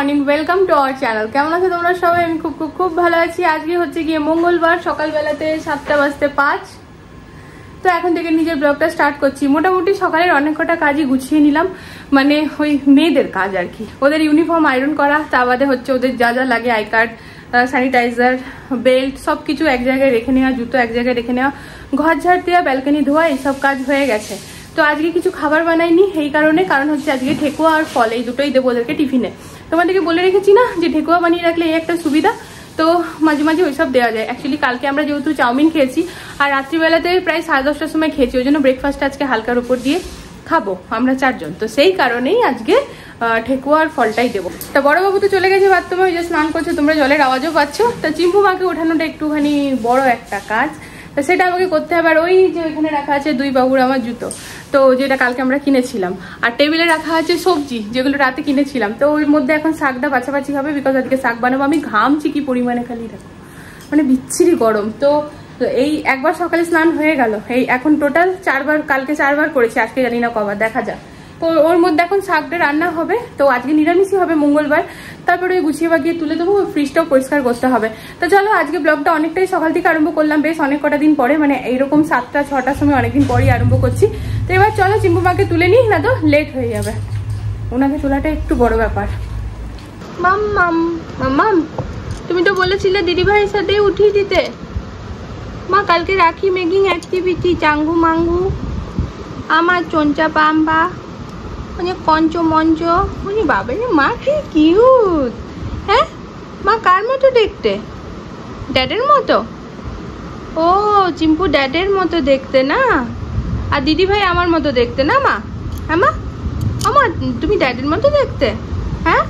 Morning, welcome to our channel. কেমন আছো তোমরা সবাই? আমি খুব খুব খুব ভালো আছি। আজকে হচ্ছে গিয়ে মঙ্গলবার, সকালবেলাতে 7:05। তো এখন থেকে নিজের ব্লগটা স্টার্ট করছি। মোটামুটি সকালের অনেক কটা কাজই গুছিয়ে নিলাম, মানে ওই মেয়েদের কাজ আর কি। ওদের ইউনিফর্ম আয়রন করা, তা বাদে হচ্ছে ওদের যা যা লাগে, আই কার্ড, স্যানিটাইজার, বেল্ট, সব কিছু এক জায়গায় রেখে নেওয়া, জুতো এক জায়গায় রেখে নেওয়া, ঘর ঝাড় দেওয়া, ব্যালকনি ধোয়া, এইসব কাজ হয়ে গেছে। তো আজকে কিছু খাবার বানাইনি এই কারণ হচ্ছে আজকে ঠেকুয়া আর ফল এই দুটোই দেবো ওদেরকে টিফিনে। তোমাদেরকে বলে রেখেছি না যে ঠেকুয়া বানিয়ে রাখলে এই একটা সুবিধা, তো মাঝে মাঝে ওইসব দেওয়া যায়। অ্যাকচুয়ালি কালকে আমরা যেহেতু চাউমিন খেয়েছি আর রাত্রিবেলাতে প্রায় 10:30টার সময় খেয়েছি, ওই জন্য ব্রেকফাস্ট আজকে হালকার উপর দিয়ে খাবো আমরা 4 জন। তো সেই কারণেই আজকে ঠেকুয়া আর ফলটাই দেবো। তা বড়বাবু তো চলে গেছে বাথরুমে, ওই যে স্নান করছে, তোমরা জলের আওয়াজও পাচ্ছ। তা চিম্পু মাকে ওঠানোটা একটুখানি বড় একটা কাজ, তো সেটা আমাকে করতে হবে। আর ওই যে ওইখানে রাখা আছে 2 বাবুর আমার জুতো, তো যেটা কালকে আমরা কিনেছিলাম। আর টেবিলে রাখা আছে সবজি, যেগুলো রাতে কিনেছিলাম। তো ওর মধ্যে এখন শাকটা বাছাবাছি হবে, বিকজ আজকে শাক বানাবো। আমি ঘামছি কি পরিমাণে, খালি দেখো, মানে বিচ্ছিরি গরম। তো এই একবার সকালে স্নান হয়ে গেল, এই এখন টোটাল 4 বার, কালকে 4 বার করেছি, আজকে জানি না কবার, দেখা যাক। তো ওর মধ্যে এখন শাকটা রান্না হবে। তো আজকে নিরামিষই হবে, মঙ্গলবার। তারপরে গুছিয়ে বাগিয়ে তুলে দেবো, ফ্রিজটাও পরিষ্কার করতে হবে। তো চলো, আজকে ব্লগটা অনেকটাই সকাল থেকে আরম্ভ করলাম, বেশ অনেক কটা দিন পরে, মানে এইরকম 7টা-6টার সময় অনেকদিন পরেই আরম্ভ করছি। তো এবার চলো চিম্পু মাকে তুলে নিই, না তো লেট হয়ে যাবে। ওনাকে তোলাটা একটু বড় ব্যাপার। মাম্মাম মাম্মাম, তুমি তো বলেছিলে দিদিভাইয়ের সাথে উঠিয়ে দিতে। মা কালকে রাখি মেকিং অ্যাক্টিভিটি, চাঙ্গু মাঙ্গু, আমার চঞ্চা পাম্বা, মানে পঞ্চ মঞ্চ, মানে বাবা রে, মা কি কিউট। হ্যাঁ মা কার মতো দেখতে? ড্যাডের মতো? ও চিম্পু ড্যাডের মতো দেখতে না? আর দিদি ভাই আমার মতো দেখতে না মা? হ্যাঁ মা, আমার তুমি ড্যাডের মতো দেখতে? হ্যাঁ,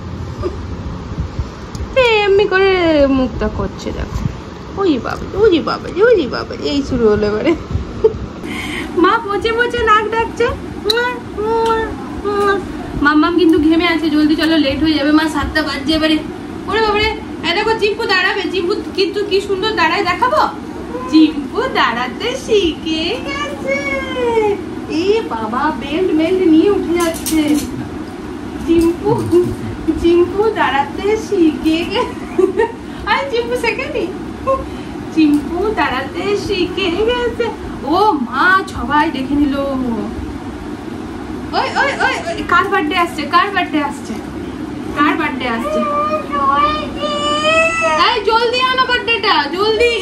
এমনি করে মুখটা করছে দেখো। ওই বাবা, ওই বাবা, ওই বাবা, এই শুরু হলো এবারে। মা পচে পচে নাক ডাকছে। মাম্মাম কিন্তু ঘেমে আছে, জলদি চলো, লেট হয়ে যাবে। মা 7টা বাজছে এবারে। ওরে বাবারে, দেখো চিম্পু দাঁড়াবে। চিম্পু কিন্তু কি সুন্দর দাঁড়ায়, দেখাবো। চিম্পু দাঁড়াতে শিখে গেছে। এই বাবা, বেল্ট মেল্ট নিয়ে উঠে যাচ্ছে। চিম্পু চিম্পু দাঁড়াতে শিখে গেছে। আর চিম্পু শেখেনি, চিম্পু দাঁড়াতে শিখে গেছে। ও মা, সবাই দেখে নিল। ওই ওই ওই কার বার্থডে আসছে, কার বার্থডে আসছে, কার বার্থডে আসছে? এই জলদি আনো বার্থডেটা, জলদি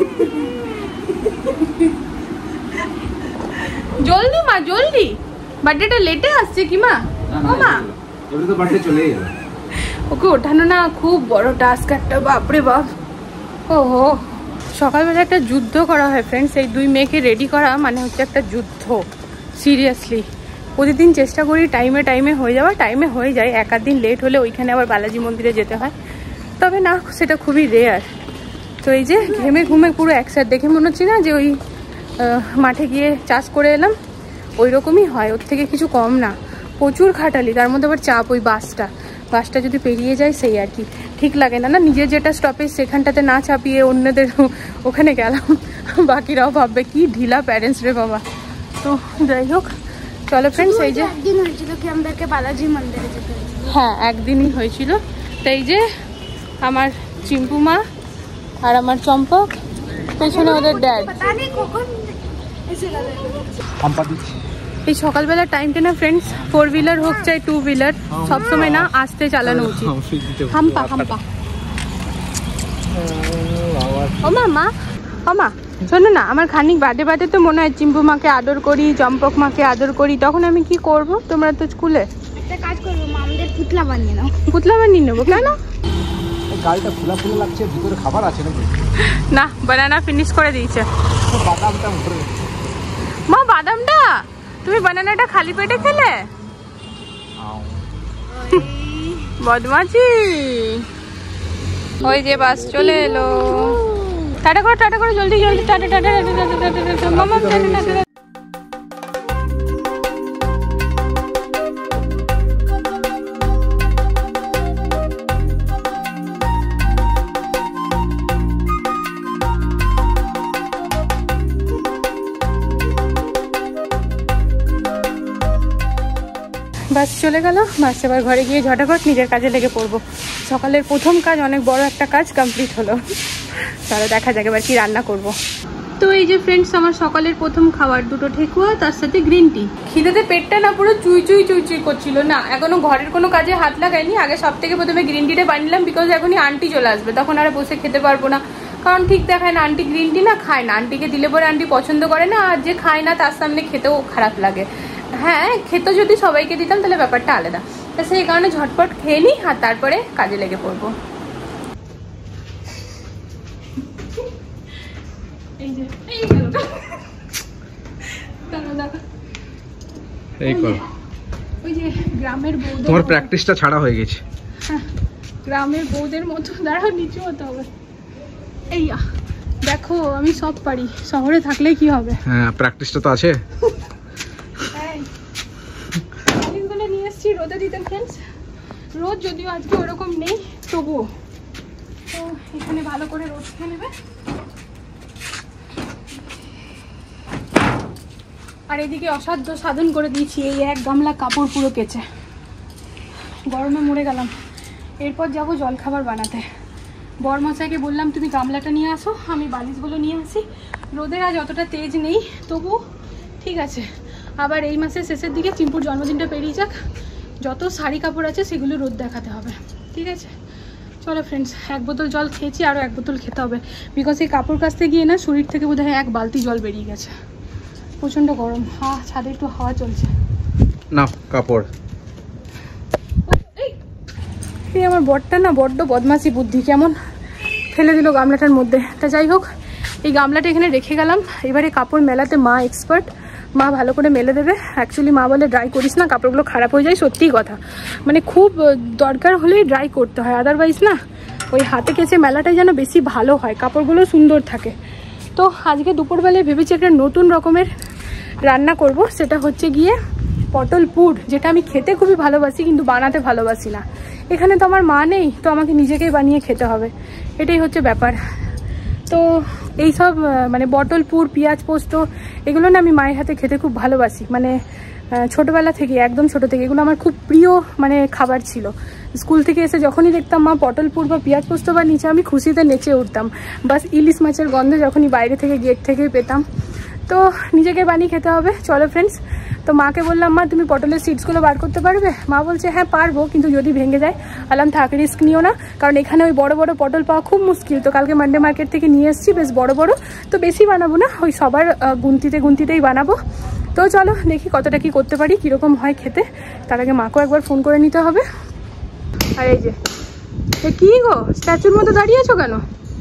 জলদি মা, জলদি। বার্থডেটা লেটে আসছে কি মা? ও মা, এবারে তো বার্থডে চলেই গেল। ওকে ওঠানো না খুব বড় টাস্ক একটা, বাপরে বাপ। ওহো, সকালবেলা একটা যুদ্ধ করা হয় ফ্রেন্ডস। এই 2 মেয়েকে রেডি করা মানে হচ্ছে একটা যুদ্ধ, সিরিয়াসলি। প্রতিদিন চেষ্টা করি টাইমে টাইমে হয়ে যাওয়া, টাইমে হয়ে যায়। 1-8 দিন লেট হলে ওইখানে আবার বালাজি মন্দিরে যেতে হয়, তবে না, সেটা খুবই রেয়ার। তো এই যে ঘেমে ঘুমে পুরো একসাথে, দেখে মনে হচ্ছে না যে ওই মাঠে গিয়ে চাষ করে এলাম, ওই রকমই হয়, ওর থেকে কিছু কম না। প্রচুর খাটালি, তার মধ্যে আবার চাপ। ওই বাসটা যদি পেরিয়ে যায় সেই আর কি, ঠিক লাগে না। না, নিজের যেটা স্টপেজ সেখানটাতে না চাপিয়ে অন্যদের ওখানে গেলাম, বাকিরাও ভাববে কি ঢিলা প্যারেন্টস রে বাবা। তো যাই হোক, চলো ফ্রেন্ডস, এই যে একদিন হয়েছিল কি আমাদেরকে বালাজি মন্দিরে যেতে। হ্যাঁ, একদিনই হয়েছিল। তো এই যে আমার চিম্পু মা আর আমার চম্পক, পেছনে ওদের ড্যাড। এই সকালবেলা টাইমটা না ফ্রেন্ডস, 4 হুইলার হোক চাই 2 হুইলার, সবসময় না আস্তে চালানো উচিত। হাম্পা হাম্পা। ও মা, ও মা শোনো না, আমার খানিক বাদে বাদে তো মনে হয় চিম্পু মাকে আদর করি, চম্পক মাকে আদর করি, তখন আমি কি করব? তোমরা তো স্কুলে একটা কাজ করবো, মা আমাদের পুতলা বানিয়ে নাও। পুতলা বানিয়ে নেবো কেন? গাড়িটা খোলা খোলা লাগছে, ভিতরে খাবার আছে নাকি? না, বানানা ফিনিশ করে দিয়েছে। বাদামটা মা, বাদামটা তুমি বানানাটা খালি পেটে খেলে? বদমাছি। ওই যে বাস চলে এলো। টাটা করো জলদি জলদি, টাটা টাটা টাটা মামা, টাটা টাটা। বাস চলে গেল, বাস এবার ঘরে গিয়ে ঝটাফট নিজের কাজে লেগে পড়বো। সকালের প্রথম কাজ, অনেক বড় একটা কাজ কমপ্লিট হলো। চলো দেখা যাক এবার কি রান্না করব। তো এই যে ফ্রেন্ডস, আমার সকালের প্রথম খাবার, দুটো ঠেকুয়া তার সাথে গ্রিন টি। খিদেতে পেটটা না পুরো চুই চুই চুই চুই করছিল না, এখনো ঘরের কোনো কাজে হাত লাগাইনি। আগে সব থেকে প্রথমে গ্রিন টিটা বানিলাম, বিকজ এখনই আন্টি চলে আসবে, তখন আর বসে খেতে পারবো না, কারণ ঠিক দেখায় না। আন্টি গ্রিন টি না খায় না, আন্টিকে দিলে পরে আন্টি পছন্দ করে না, আর যে খায় না তার সামনে খেতেও খারাপ লাগে। হ্যাঁ, খেতে যদি সবাইকে দিতাম তাহলে ব্যাপারটা আলাদা। তো সেই কারণে ঝটপট খেয়ে নিই আর তারপরে কাজে লেগে পড়বো। ওই যে গ্রামের বউদের, তোমার প্র্যাকটিসটা ছাড়া হয়ে গেছে। গ্রামের বউদের মতো দাঁড়াও, নিচু হতে হবে। এই দেখো আমি সব পারি, শহরে থাকলে কি হবে। হ্যাঁ, প্র্যাকটিসটা তো আছে। নিয়ে এসছি রোদে দিতে ফ্রেন্ডস। রোদ যদিও আজকে ওরকম নেই, তবুও তো এখানে ভালো করে রোদ খেয়ে নেবে। আর এদিকে অসাধ্য সাধন করে দিয়েছি, এই এক গামলা কাপড় পুরো কেচে, গরমে মরে গেলাম। এরপর যাব জলখাবার বানাতে। বরমশাইকে বললাম তুমি গামলাটা নিয়ে আসো, আমি বালিশগুলো নিয়ে আসি। রোদের আজ অতটা তেজ নেই, তবু ঠিক আছে। আবার এই মাসের শেষের দিকে চিম্পুর জন্মদিনটা পেরিয়ে যাক, যত শাড়ি কাপড় আছে সেগুলো রোদ দেখাতে হবে, ঠিক আছে। চলো ফ্রেন্ডস, এক বোতল জল খেয়েছি, আরও এক বোতল খেতে হবে, বিকজ এই কাপড় কাচতে গিয়ে না শরীর থেকে বোধহয় এক বালতি জল বেরিয়ে গেছে। প্রচণ্ড গরম। ছাদে একটু হাওয়া চলছে না। কাপড় এই আমার বরটা না বড্ড বদমাশি বুদ্ধি, কেমন ফেলে দিল গামলাটার মধ্যে। তা যাই হোক, এই গামলাটা এখানে রেখে গেলাম। এবারে কাপড় মেলাতে মা এক্সপার্ট, মা ভালো করে মেলে দেবে। অ্যাকচুয়ালি মা বলে ড্রাই করিস না, কাপড়গুলো খারাপ হয়ে যায়। সত্যিই কথা, মানে খুব দরকার হলেই ড্রাই করতে হয়, আদারওয়াইজ না ওই হাতে কেচে মেলাটাই যেন বেশি ভালো হয়, কাপড়গুলো সুন্দর থাকে। তো আজকে দুপুরবেলায় ভেবেছি একটা নতুন রকমের রান্না করব, সেটা হচ্ছে গিয়ে পটল পুর, যেটা আমি খেতে খুবই ভালোবাসি কিন্তু বানাতে ভালোবাসি না। এখানে তো আমার মা নেই, তো আমাকে নিজেকেই বানিয়ে খেতে হবে, এটাই হচ্ছে ব্যাপার। তো এই সব মানে পটল পুর, পেঁয়াজ পোস্ত, এগুলো না আমি মায়ের হাতে খেতে খুব ভালোবাসি, মানে ছোটোবেলা থেকে, একদম ছোটো থেকে এগুলো আমার খুব প্রিয় মানে খাবার ছিল। স্কুল থেকে এসে যখনই দেখতাম মা পটল পুর বা পেঁয়াজ পোস্ত বা নিচে, আমি খুশিতে নেচে উঠতাম। বাস ইলিশ মাছের গন্ধ যখনই বাইরে থেকে গেট থেকে পেতাম, তো নিজেকে বানিয়ে খেতে হবে। চলো ফ্রেন্ডস, তো মাকে বললাম মা তুমি পটলের সিডসগুলো বার করতে পারবে? মা বলছে হ্যাঁ পারবো, কিন্তু যদি ভেঙে যায়। আলাম থাক, রিস্ক নিও না, কারণ এখানে ওই বড় বড় পটল পাওয়া খুব মুশকিল। তো কালকে মান্ডে মার্কেট থেকে নিয়ে এসেছি বেশ বড় বড়, তো বেশি বানাবো না, ওই সবার গুনতিতেই বানাবো। তো চলো দেখি কতটা কি করতে পারি, কীরকম হয় খেতে। তার আগে মাকেও একবার ফোন করে নিতে হবে। আর এই যে কি গো, স্ট্যাচুর মতো দাঁড়িয়ে আছো কেন?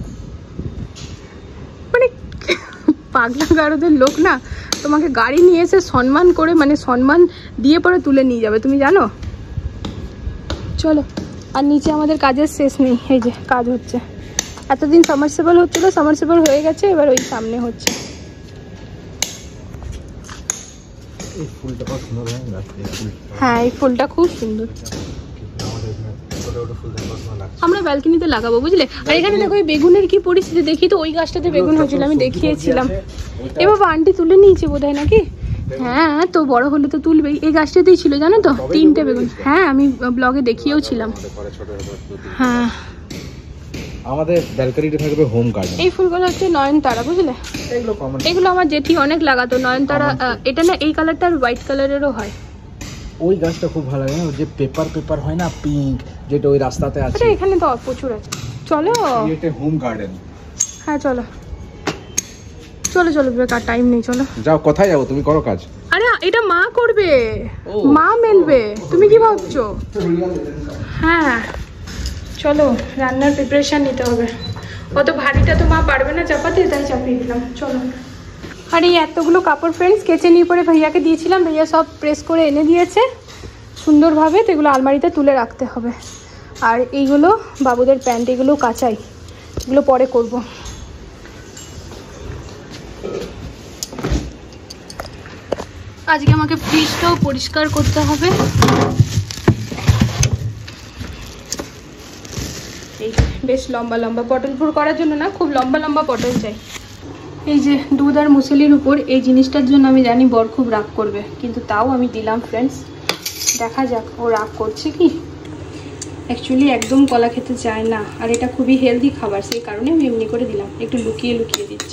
মানে পাগলা গারদের লোক না, তোমাকে গাড়ি নিয়ে এসে সম্মান করে, মানে সম্মান দিয়ে পরে তুলে নিয়ে যাবে, তুমি জানো। চলো, আর নিচে আমাদের কাজের শেষ নেই, এই যে কাজ হচ্ছে। এতদিন সাবমার্সিবল হচ্ছিল, সাবমার্সিবল হয়ে গেছে, এবার ওই সামনে হচ্ছে। হ্যাঁ, এই ফুলটা খুব সুন্দর, আমরা ব্যালকনিতে লাগাবো, বুঝলে। আর এখানে দেখো ওই বেগুনের কি পরিস্থিতি, দেখি তো। ওই গাছটাতে বেগুন হয়েছিল, আমি দেখিয়েছিলাম। এ বাবা, আন্টি তুলে নিয়েছে বোধহয় নাকি? হ্যাঁ, তো বড় হলে তো তুলবেই। এই গাছটাতেই ছিল জানো তো, 3টে বেগুন। হ্যাঁ, আমি ব্লগে দেখিয়েও ছিলাম। হ্যাঁ, আমাদের ব্যালকনিতে থাকবে হোম গার্ডেন। এই ফুলগুলো হচ্ছে নয়নতারা, বুঝলে। এগুলো আমার জেঠি অনেক লাগাতো, নয়নতারা। এটা না এই কালারটা আর হোয়াইট কালারেরও হয়। ওই গাছটা খুব ভালো লাগে, যে পেপার হয় না, পিঙ্ক, যেটা ওই রাস্তাতে আছে। এখানে তো প্রচুর আছে। চলো, এটা হোম গার্ডেন। হ্যাঁ চলো চলো চলো, বেকার টাইম নেই, চলো। যাও, কোথায় যাবো, তুমি করো কাজ। আরে এটা মা করবে, মা মেলবে, তুমি কি ভাবছো? হ্যাঁ চলো, রান্নার প্রিপারেশন নিতে হবে। অত ভারীটা তো মা পারবে না চাপাতে, তাই চাপিয়ে দিলাম। চলো। আর এই এতগুলো কাপড় ফ্রেন্ডস কেচে নিয়ে পরে ভাইয়াকে দিয়েছিলাম, ভাইয়া সব প্রেস করে এনে দিয়েছে সুন্দরভাবে। তো এগুলো আলমারিতে তুলে রাখতে হবে। আর এইগুলো বাবুদের প্যান্ট, এগুলো কাচাই, এগুলো পরে করব। আজকে আমাকে ফ্রিজটাও পরিষ্কার করতে হবে। এই বেশ লম্বা লম্বা পটল পুর করার জন্য না, খুব লম্বা লম্বা পটল চাই। এই যে দুধ আর মুসলির উপর এই জিনিসটার জন্য আমি জানি বর খুব রাগ করবে, কিন্তু তাও আমি দিলাম ফ্রেন্ডস। দেখা যাক ও রাগ করছে কি। অ্যাকচুয়ালি একদম কলা খেতে চায় না, আর এটা খুবই হেলদি খাবার, সেই কারণে আমি এমনি করে দিলাম, একটু লুকিয়ে লুকিয়ে দিচ্ছি।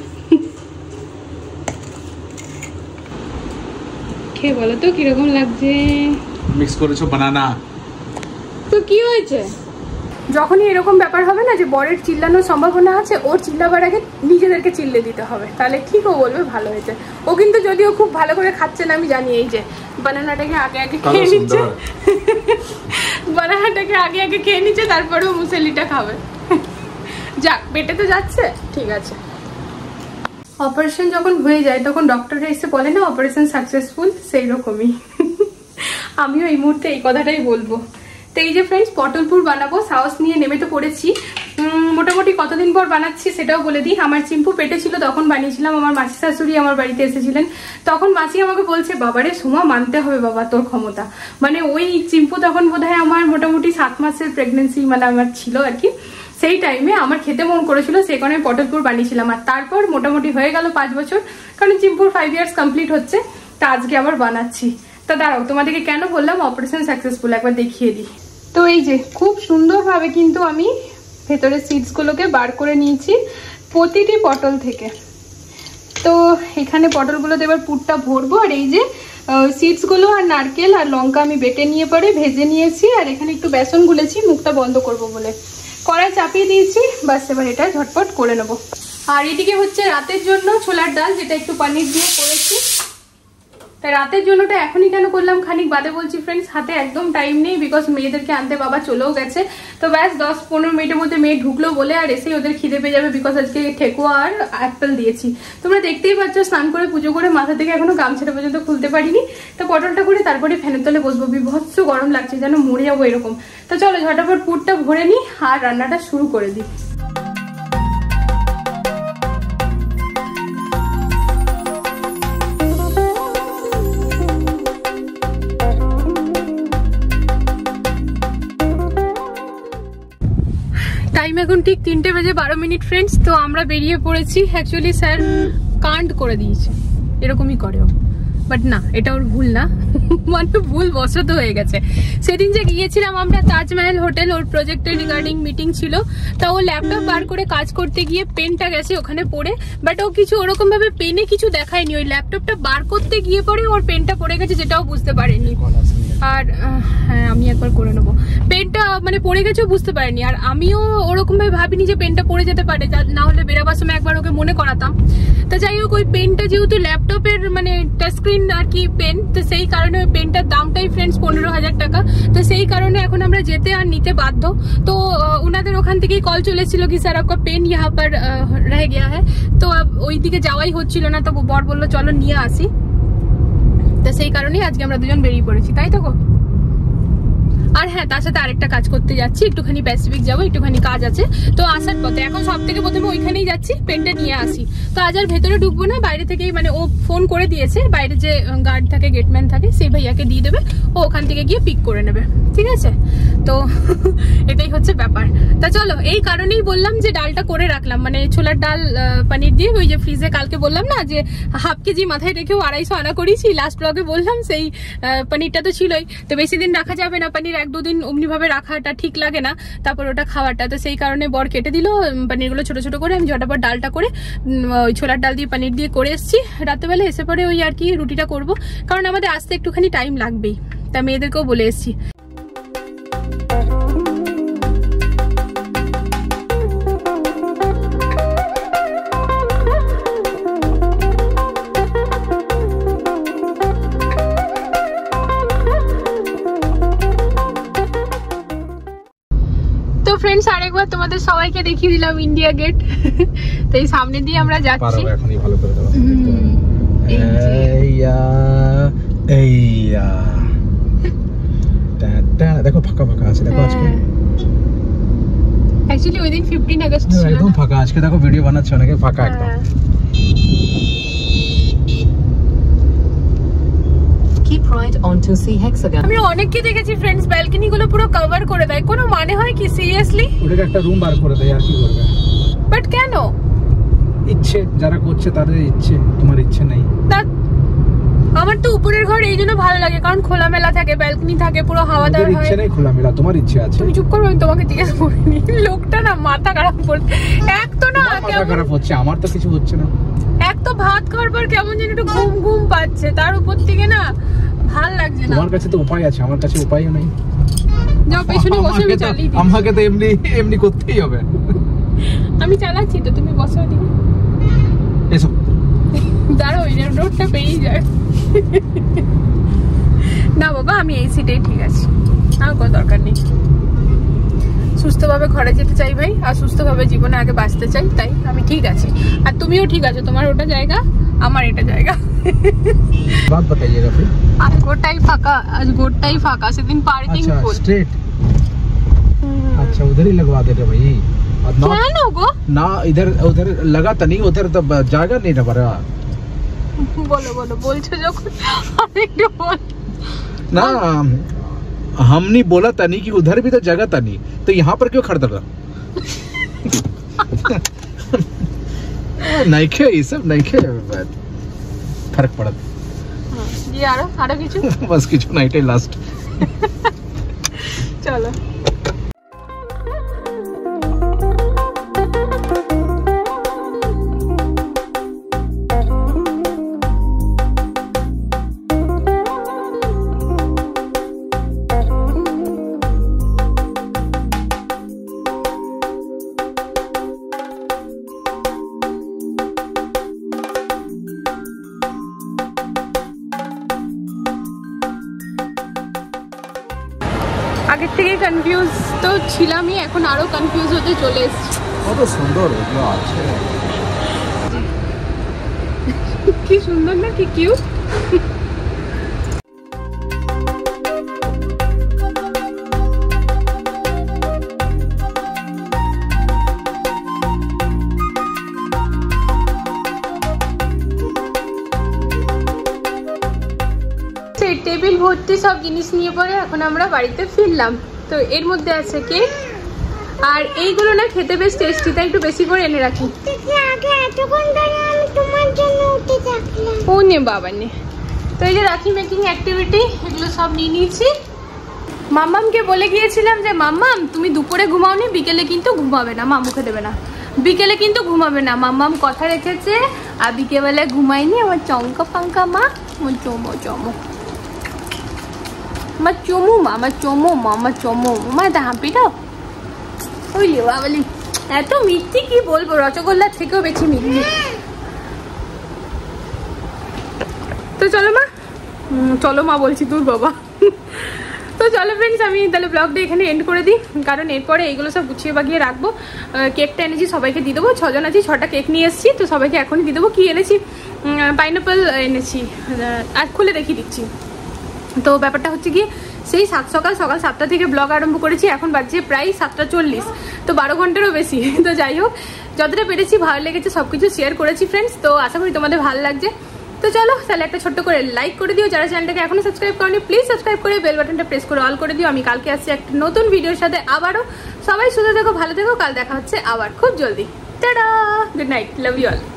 খেয়ে বলো তো কিরকম লাগছে। মিক্স করেছো বানানা, তো কি হয়েছে? যখনই এরকম ব্যাপার হবে না যে বরের চিল্লানোর সম্ভাবনা আছে, ওর চিল্লাবার আগে নিজেদেরকে চিল্লে দিতে হবে, তাহলে ঠিক ও বলবে ভালো হয়েছে। ও কিন্তু যদিও খুব ভালো করে খাচ্ছে না আমি জানি, এই যে বানানাটাকে আগে আগে খেয়ে নিচ্ছে, বানানাটাকে আগে আগে খেয়ে নিচ্ছে, তারপরেও মুসেলিটা খাবে। যাক, পেটে তো যাচ্ছে, ঠিক আছে। অপারেশন যখন হয়ে যায় তখন ডক্টররা এসে বলে না অপারেশন সাকসেসফুল, সেই রকমই আমিও এই মুহূর্তে এই কথাটাই বলবো। তো এই যে ফ্রেন্ডস, পটলপুর বানাবো, সাহস নিয়ে নেমে তো পড়েছি। মোটামুটি কতদিন পর বানাচ্ছি সেটাও বলে দিই। আমার চিম্পু পেটে ছিল তখন বানিয়েছিলাম, আমার মাসি শাশুড়ি আমার বাড়িতে এসেছিলেন, তখন মাসি আমাকে বলছে বাবারে সোমা মানতে হবে বাবা তোর ক্ষমতা। মানে ওই চিম্পু তখন বোধহয় আমার মোটামুটি 7 মাসের প্রেগনেন্সি মানে আমার ছিল আর কি, সেই টাইমে আমার খেতে মন করেছিল, সেই কারণে পটলপুর বানিয়েছিলাম। আর তারপর মোটামুটি হয়ে গেল 5 বছর, কারণ চিম্পুর 5 ইয়ার্স কমপ্লিট হচ্ছে, তা আজকে আবার বানাচ্ছি। তা দাঁড়াও, তোমাদেরকে কেন বললাম অপারেশন সাকসেসফুল একবার দেখিয়ে দিই। তো এই যে খুব সুন্দরভাবে কিন্তু আমি ভেতরের সিডসগুলোকে বার করে নিয়েছি প্রতিটি পটল থেকে। তো এখানে পটলগুলোতে এবার পুরটা ভরবো। আর এই যে সিডসগুলো আর নারকেল আর লঙ্কা আমি বেটে নিয়ে পরে ভেজে নিয়েছি, আর এখানে একটু বেসন গুলেছি মুখটা বন্ধ করব বলে। কড়াই চাপিয়ে দিয়েছি, বাস এবার এটা ঝটপট করে নেব। আর এদিকে হচ্ছে রাতের জন্য ছোলার ডাল, যেটা একটু পনির দিয়ে করেছি। তাই রাতের জন্যটা এখনই কেন করলাম খানিক বাদে বলছি ফ্রেন্ডস, হাতে একদম টাইম নেই, বিকজ মেয়েদেরকে আনতে বাবা চলেও গেছে। তো ব্যাস 10-15 মিনিটের মধ্যে মেয়ে ঢুকলো বলে আর এসেই ওদের খিদে পেয়ে যাবে, বিকজ আজকে ঠেকুয়া আর অ্যাপেল দিয়েছি। তোমরা দেখতেই পাচ্ছ, স্নান করে পুজো করে মাথা থেকে এখনো গামছাটা পর্যন্ত খুলতে পারিনি। তো পটলটা করে তারপরে ফ্যানের তলে বসবো, বিভৎস গরম লাগছে, যেন মরে যাবো এরকম। তো চলো ঝটাফট পুরটা ভরে নিই আর রান্নাটা শুরু করে দিই। টাইম এখন ঠিক 3:12 ফ্রেন্ডস। তো আমরা বেরিয়ে পড়েছি। অ্যাকচুয়ালি স্যার কান্ড করে দিয়েছে, এরকমই করেও, বাট না, এটা ওর ভুল না, মানে ভুল বশত হয়ে গেছে। সেদিন যে গিয়েছিলাম আমরা তাজমহল হোটেল, ওর প্রজেক্টের রিগার্ডিং মিটিং ছিল, তা ও ল্যাপটপ বার করে কাজ করতে গিয়ে পেনটা গেছে ওখানে পড়ে, বাট ও কিছু ওরকম ভাবে পেনে কিছু দেখায়নি, ওই ল্যাপটপটা বার করতে গিয়ে পরে ওর পেনটা পড়ে গেছে, যেটাও বুঝতে পারেনি। আর হ্যাঁ, আমি একবার করে নেবো, পেনটা মানে পড়ে গেছেও বুঝতে পারেনি। আর আমিও ওরকম ভাবে ভাবিনি যে পেনটা পড়ে যেতে পারে, না হলে বেরাবার সময় একবার ওকে মনে করাতাম। তো যাই হোক, ওই পেনটা যেহেতু ল্যাপটপের মানে টাচ স্ক্রিন আর কি পেন, তো সেই কারণে ওই পেনটার দামটাই ফ্রেন্ডস 15,000 টাকা। তো সেই কারণে এখন আমরা যেতে আর নিতে বাধ্য। তো ওনাদের ওখান থেকেই কল চলেছিল কি স্যার আপনার পেন ইহা পর রহ গিয়া হ্যাঁ, তো ওই দিকে যাওয়াই হচ্ছিল না। তো বর বললো চলো নিয়ে আসি, তো সেই কারণেই আজকে আমরা দুজন বেরিয়ে পড়েছি, তাই তো গো। আর হ্যাঁ, তার সাথে আরেকটা কাজ করতে যাচ্ছি, একটুখানি প্যাসিফিক যাবো, একটুখানি কাজ আছে। তো আসার পথে এখন সব থেকে প্রথমে ওইখানেই যাচ্ছি, পেনটা নিয়ে আসি। তো আজ আর ভেতরে ঢুকবো না, বাইরে থেকেই মানে ও ফোন করে দিয়েছে, বাইরে যে গার্ড থাকে গেটম্যান থাকে সেই ভাইয়াকে দিয়ে দেবে, ও ওখান থেকে গিয়ে পিক করে নেবে, ঠিক আছে। তো এটাই হচ্ছে ব্যাপার। তা চলো, এই কারণেই বললাম যে ডালটা করে রাখলাম, মানে ছোলার ডাল পনির দিয়ে, ওই যে ফ্রিজে কালকে বললাম না যে হাফ কেজি মাথায় রেখেও 250 আনা করেছি, লাস্ট ব্লগে বললাম, সেই পনিরটা তো ছিলই। তো বেশি দিন রাখা যাবে না পনির, 1-2 দিন অমনি ভাবে রাখাটা ঠিক লাগে না, তারপর ওটা খাওয়াটা। তো সেই কারণে বর কেটে দিল পনিরগুলো ছোট ছোট করে, আমি ঝটাপট ডালটা করে ওই ছোলার ডাল দিয়ে পনির দিয়ে করে এসেছি। রাত্রেবেলা এসে পরে ওই আর কি রুটিটা করব, কারণ আমাদের আসতে একটুখানি টাইম লাগবেই, তা মেয়েদেরকেও বলে এসেছি। ফ্রেন্ডস, আরেকবার তোমাদের সবাইকে দেখিয়ে দিলাম ইন্ডিয়া গেট। তো এই সামনে দিয়ে আমরা যাচ্ছি। এখনই ভালো করে দাও। দেখো ফাঁকা ফাঁকা আছে, দেখো আজকে অ্যাকচুয়ালি ওই দিন 15 আগস্ট ছিল, একদম ফাঁকা। আজকে দেখো ভিডিও বানাচ্ছে অনেকে, ফাঁকা একদম। আমি অনেককে দেখেছি ফ্রেন্ডস, ব্যালকনি গুলো পুরো কভার করে দেয়, কোনো মানে হয় কি সিরিয়াসলি? ওটাকে একটা রুম বার করে দেয়, আর কি করবে। বাট কেন? ইচ্ছে যারা করছে তাদের ইচ্ছে, তোমার ইচ্ছে নেই। আমার তো উপরের ঘর এই জন্য ভালো লাগে, কারণ খোলামেলা থাকে, ব্যালকনি থাকে, পুরো হাওয়া দাওয়া হয়। ইচ্ছে নেই খোলামেলা, তোমার ইচ্ছে আছে। তুমি চুপ করো, আমি তোমাকে জিজ্ঞেস করিনি। লোকটা না মাথা খারাপ করছে। এক তো না মাথা খারাপ হচ্ছে, আমার তো কিছু হচ্ছে না। এক তো ভাত খাওয়ার পর কেমন যেন একটু ঘুম ঘুম পাচ্ছে, তার উপর থেকে না ভাল লাগছে না। তোমার কাছে তো উপায় আছে, আমার কাছে উপায়ও নেই। যাও পেছনে বসে আমি চালিয়ে দিই। আমাকে তো এমনি এমনি করতেই হবে। আমি চালাচ্ছি তো, তুমি বসো দিকে। এসো দাঁড়াও, এই রোডটা পেরিয়ে যায়। না বাবা, আমি এই সিটেই ঠিক আছে, আমার কোনো দরকার নেই। সুস্থভাবে ঘরে যেতে চাই ভাই, আর সুস্থভাবে জীবনে আগে বাঁচতে চাই, তাই আমি ঠিক আছি। আর তুমিও ঠিক আছো, তোমার ওটা জায়গা, আমার এটা জায়গা। बात बताइएगा फिर। आज गोटाई फाका सेदिन पार्किंग फुल। स्ट्रेट। अच्छा उधर ही लगवा देते भाई। क्या लोगो? ना इधर उधर लगा तो नहीं, उधर तो जाएगा नहीं ना बड़ा। बोलो बोलो, बोलছো যখন আরেকটু বল ना। हम नहीं बोला था नहीं कि उधर भी तो जगह था नहीं, तो यहाँ पर क्यों खड़ा रहा? नहीं खे ये सब नहीं खे, फर्क पड़ा। ये आरो কিছু बस কিছু না, এটাই লাস্ট। চলো। আগের থেকে কনফিউজ তো ছিলামই, এখন আরো কনফিউজ হতে চলে এসেছি। কত সুন্দর এগুলো আছে, কি সুন্দর না, কি কিউট। টেবিল ভর্তি সব জিনিস নিয়ে পরে এখন আমরা বাড়িতে ফিরলাম। তো এর মধ্যে আছে কেক, আর এইগুলো না খেতে বেশ টেস্টি, তাই একটু বেশি করে এনে রাখি। ও নে বাবা নে। তো এই যে রাখি মেকিং অ্যাক্টিভিটি, এগুলো সব নিয়ে নিয়েছি। মাম্মামকে বলে গিয়েছিলাম যে মাম্মাম তুমি দুপুরে ঘুমাওনি, বিকেলে কিন্তু ঘুমাবে না, মা মুখে দেবে না, বিকেলে কিন্তু ঘুমাবে না। মাম্মাম কথা রেখেছে, আর বিকেলবেলা ঘুমায়নি। আমার চমকা পাঙ্কা মা, আমার চমো চমো, আমার চমু মা, আমার চমো মা, আমার চমো মা। এটা হাঁপিটাও ওই লেবা বলি, এত মিথ্যি কি বলবো, রসগোল্লার থেকেও বেশি মিথ্যি। তো চলো মা, চলো মা বলছি, তোর বাবা। তো চলো ফ্রেন্ডস, আমি তাহলে ব্লগটা এখানে এন্ড করে দিই, কারণ এরপরে এইগুলো সব গুছিয়ে বাগিয়ে রাখবো। কেকটা এনেছি, সবাইকে দিয়ে দেবো। 6 জন আছি, 6টা কেক নিয়ে এসেছি, তো সবাইকে এখনই দিয়ে দেবো। কি এনেছি, পাইনাপেল এনেছি, আর খুলে দেখিয়ে দিচ্ছি। তো ব্যাপারটা হচ্ছে কি, সেই সকাল 7টা থেকে ব্লগ আরম্ভ করেছি, এখন বাজছে প্রায় 7টা 40, তো 12 ঘন্টারও বেশি। তো যাই হোক, যতটা পেরেছি ভালো লেগেছে, সবকিছু শেয়ার করেছি ফ্রেন্ডস। তো আশা করি তোমাদের ভালো লাগছে। তো চলো তাহলে একটা ছোট্ট করে লাইক করে দিও, যারা চ্যানেলটাকে এখনো সাবস্ক্রাইব করনি প্লিজ সাবস্ক্রাইব করে বেল বাটনটা প্রেস করে অল করে দিও। আমি কালকে আসছি একটা নতুন ভিডিওর সাথে আবারও। সবাই সুস্থ থেকো, ভালো থেকো, কাল দেখা হচ্ছে আবার খুব জলদি। Tata, good night, love you all.